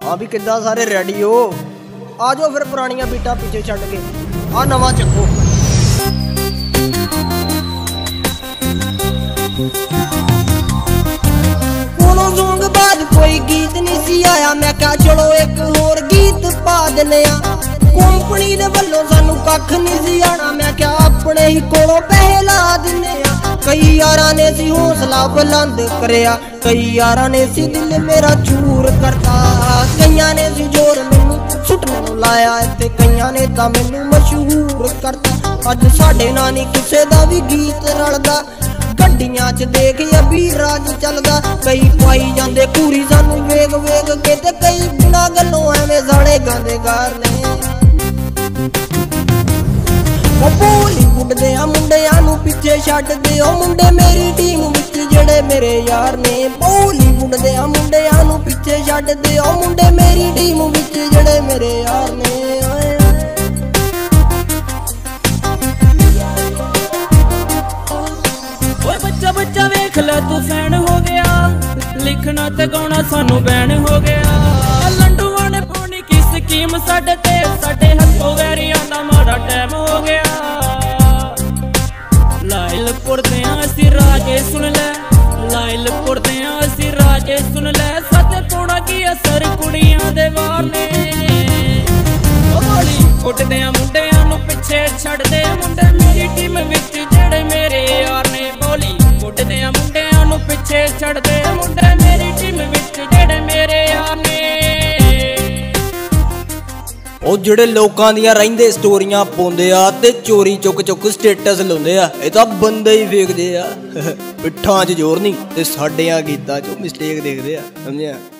हाँ भी किद्दां सारे रेडी हो? आ जाओ फिर पुरानियां बीटां पीछे छड्ड के आ नवां चक्को। कोनो सॉन्ग बाद कोई गीत नहीं सी आया, मैं क्या चलो एक होर गीत पा दिन्ने आ। कंपनी दे वल्लों सानू कख नहीं सी आना, मैं क्या अपने ही कोलों पैसे ला दिन्ने आ। कई यारां ने सी हौसला बुलंद करिया, कई यारां ने सी दिल मेरा चूर करता, कईयां ने सी जोर मैनू सुटने नू लाया ते कईयां ने तां मैनू मशहूर करता। अज साडे नाल नहीं किसे दा भी गीत रलदा, गड्डियां च देख अभी राज चलदा। कई पाई जांदे पूरी सानू वेग वेग के ते कई बिना गल्लों एवें साढ़े गांदे गार ने। बॉलीवुड दे मुंडियां नू पिछे छड्ड दे, ओ मुंडे मेरी टीम विच जेड़े मेरे यार ने। बॉलीवुड दे मुंडियां नू पिछे छड्ड दे, ओ मुंडे मेरी टीम विच जेड़े मेरे यार ने। बच्चा बच्चा वेख लै तू फैन हो गया, लिखना ते गाना सानू बैन हो गया। लंडूआं ने पानी की स्कीम साडे ते, साडे हथों वैरियां दा माड़ा टाइम हो गया। लाइलपुर दे असीं राजे सुन लै, लाइलपुर दे असीं राजे सुन लै, सच पौना की असर कुड़ियां दे वार ने। बॉलीवुड दे मुंडियां नू पिछे छड्ड दे, मुंडे मेरी टीम विच जेड़े मेरे यार ने। बॉलीवुड दे मुंडियां नू पिछे छड्ड दे, मुंडे मेरी टीम विच जेड़े मेरे यार ने। ओ जेड़े लोकां दियां रहिंदे स्टोरियां पाउंदे आ ते चोरी चुक चुक स्टेटस लाउंदे आ, इह तां बंदे ही फेकदे आ। पिट्ठां 'च जोर नहीं ते साडियां गीतां 'च मिस्टेक देखदे आ, समझिया।